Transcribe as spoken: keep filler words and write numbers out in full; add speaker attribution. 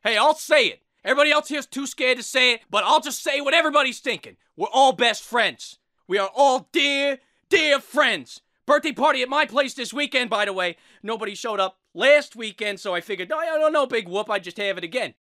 Speaker 1: Hey, I'll say it. Everybody else here's too scared to say it, but I'll just say what everybody's thinking. We're all best friends. We are all dear, dear friends. Birthday party at my place this weekend, by the way. Nobody showed up last weekend, so I figured, no, I don't know, big whoop, I just have it again.